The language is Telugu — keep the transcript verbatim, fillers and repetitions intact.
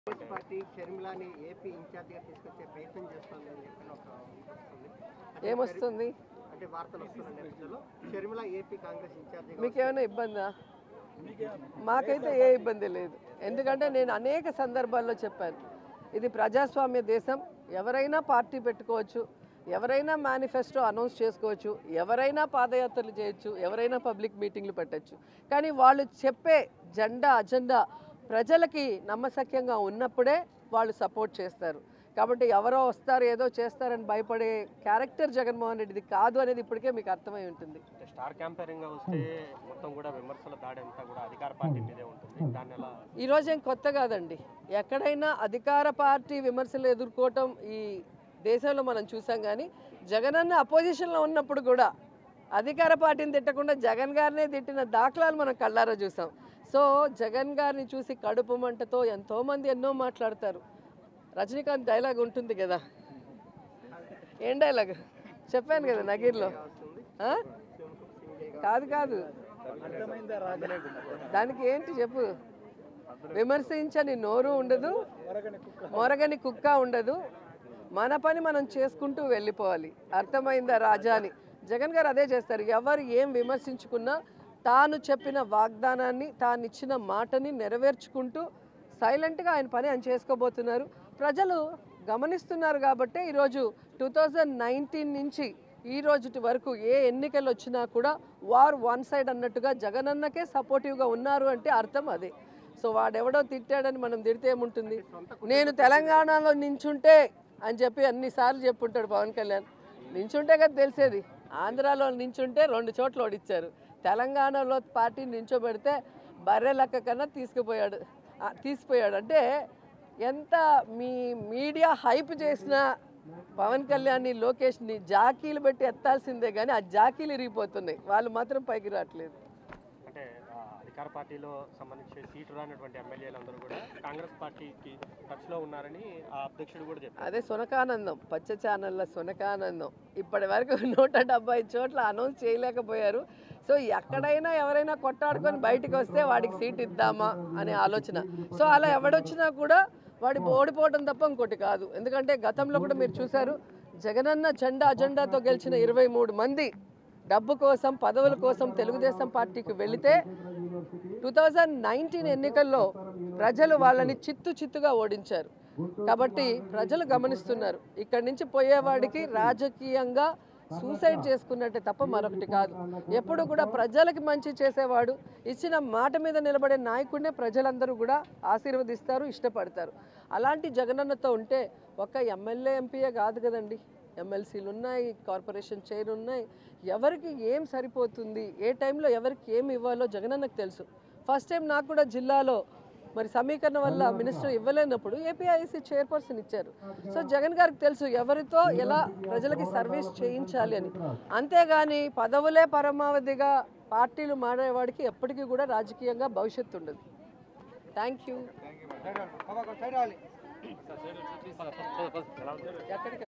పార్టీ షర్మిలాని ఏపీ ఇన్ఛార్జిగా తీసుకొచ్చే ప్రయత్నం చేస్తుందని చెప్పి ఒక ఏమొస్తుంది అంటే వార్తలు వస్తున్న నేపథ్యంలో షర్మిల ఏపీ కాంగ్రెస్ ఇన్ఛార్జిగా మీకేమైనా ఇబ్బందా? మాకైతే ఏ ఇబ్బంది లేదు. ఎందుకంటే నేను అనేక సందర్భాల్లో చెప్పాను, ఇది ప్రజాస్వామ్య దేశం. ఎవరైనా పార్టీ పెట్టుకోవచ్చు, ఎవరైనా మేనిఫెస్టో అనౌన్స్ చేసుకోవచ్చు, ఎవరైనా పాదయాత్రలు చేయొచ్చు, ఎవరైనా పబ్లిక్ మీటింగ్లు పెట్టచ్చు. కానీ వాళ్ళు చెప్పే జెండా అజెండా ప్రజలకి నమ్మశక్యంగా ఉన్నప్పుడే వాళ్ళు సపోర్ట్ చేస్తారు. కాబట్టి ఎవరో వస్తారు ఏదో చేస్తారని భయపడే క్యారెక్టర్ జగన్మోహన్ రెడ్డిది కాదు అనేది ఇప్పటికే మీకు అర్థమై ఉంటుంది. స్టార్ క్యాంపెయినింగ్ వస్తే మొత్తం కూడా విమర్శల దాడి అంతా కూడా అధికార పార్టీ మీదే ఉంటుంది. దాని ఎలా ఈరోజు ఏం కొత్త కాదండి. ఎక్కడైనా అధికార పార్టీ విమర్శలు ఎదుర్కోవటం ఈ దేశంలో మనం చూసాం. కానీ జగనన్న అపోజిషన్లో ఉన్నప్పుడు కూడా అధికార పార్టీని తిట్టకుండా జగన్ గారినే తిట్టిన దాఖలాలు మనం కళ్ళారా చూసాం. సో జగన్ గారిని చూసి కడుపు మంటతో ఎంతోమంది ఎన్నో మాట్లాడతారు. రజనీకాంత్ డైలాగ్ ఉంటుంది కదా, ఏం డైలాగ్ చెప్పాను కదా నగీర్లో. కాదు కాదు దానికి ఏంటి చెప్పు. విమర్శించని నోరు ఉండదు, మొరగని కుక్క ఉండదు, మన పని మనం చేసుకుంటూ వెళ్ళిపోవాలి. అర్థమైందా రాజా అని జగన్ గారు అదే చేస్తారు. ఎవరు ఏం విమర్శించుకున్నా తాను చెప్పిన వాగ్దానాన్ని, తాను ఇచ్చిన మాటని నెరవేర్చుకుంటూ సైలెంట్గా ఆయన పని ఆయన చేసుకోబోతున్నారు. ప్రజలు గమనిస్తున్నారు కాబట్టి ఈరోజు టూ థౌజండ్ నైన్టీన్ నుంచి ఈ రోజు వరకు ఏ ఎన్నికలు వచ్చినా కూడా వార్ వన్ సైడ్ అన్నట్టుగా జగనన్నకే సపోర్టివ్గా ఉన్నారు అంటే అర్థం అదే. సో వాడెవడో తిట్టాడని మనం తిడితే ఏముంటుంది. నేను తెలంగాణలో నించుంటే అని చెప్పి అన్నిసార్లు చెప్పుంటాడు పవన్ కళ్యాణ్. నించుంటే కదా తెలిసేది. ఆంధ్రాలో నించుంటే రెండు చోట్ల ఓడిచ్చారు. తెలంగాణలో పార్టీ నించోబెడితే బర్రె లెక్క కన్నా తీసుకుపోయాడు తీసిపోయాడు అంటే ఎంత మీ మీడియా హైప్ చేసిన పవన్ కళ్యాణ్ని, లోకేష్ని జాకీలు పెట్టి ఎత్తాల్సిందే కానీ ఆ జాకీలు ఇరిగిపోతున్నాయి. వాళ్ళు మాత్రం పైకి రావట్లేదు. అంటే అధికార పార్టీలో సంబంధించి సీటు రానటువంటి ఎమ్మెల్యేలందరూ కూడా కాంగ్రెస్ పార్టీకి టచ్లో ఉన్నారని ఆ అధ్యక్షుడు కూడా చెప్పారు. అదే సునకానందం, పచ్చ ఛానళ్ళ సునకానందం. ఇప్పటి వరకు నూట డెబ్బై చోట్ల అనౌన్స్ చేయలేకపోయారు. సో ఎక్కడైనా ఎవరైనా కొట్టాడుకొని బయటకు వస్తే వాడికి సీట్ ఇద్దామా అనే ఆలోచన. సో అలా ఎవడొచ్చినా కూడా వాడి ఓడిపోవడం తప్ప ఇంకోటి కాదు. ఎందుకంటే గతంలో కూడా మీరు చూశారు, జగనన్న జెండా అజెండాతో గెలిచిన ఇరవై మూడు మంది డబ్బు కోసం, పదవుల కోసం తెలుగుదేశం పార్టీకి వెళితే టూ థౌజండ్ నైన్టీన్ ఎన్నికల్లో ప్రజలు వాళ్ళని చిత్తు చిత్తుగా ఓడించారు. కాబట్టి ప్రజలు గమనిస్తున్నారు. ఇక్కడి నుంచి పోయేవాడికి రాజకీయంగా సూసైడ్ చేసుకున్నట్టే తప్ప మరొకటి కాదు. ఎప్పుడు కూడా ప్రజలకి మంచి చేసేవాడు, ఇచ్చిన మాట మీద నిలబడే నాయకుడినే ప్రజలందరూ కూడా ఆశీర్వదిస్తారు, ఇష్టపడతారు. అలాంటి జగనన్నతో ఉంటే ఒక్క ఎమ్మెల్యే ఎంపీయే కాదు కదండి, ఎమ్మెల్సీలు ఉన్నాయి, కార్పొరేషన్ చైర్ ఉన్నాయి. ఎవరికి ఏం సరిపోతుంది, ఏ టైంలో ఎవరికి ఏం ఇవ్వాలో జగనన్నకు తెలుసు. ఫస్ట్ టైం నాకు కూడా జిల్లాలో మరి సమీకరణ వల్ల మినిస్టర్ ఇవ్వలేనప్పుడు ఏపీఐసి చైర్పర్సన్ ఇచ్చారు. సో జగన్ గారికి తెలుసు ఎవరితో ఎలా ప్రజలకి సర్వీస్ చేయించాలి అని. అంతేగాని పదవులే పరమావధిగా పార్టీలు మారేవాడికి ఎప్పటికీ కూడా రాజకీయంగా భవిష్యత్తు ఉండదు. Thank you.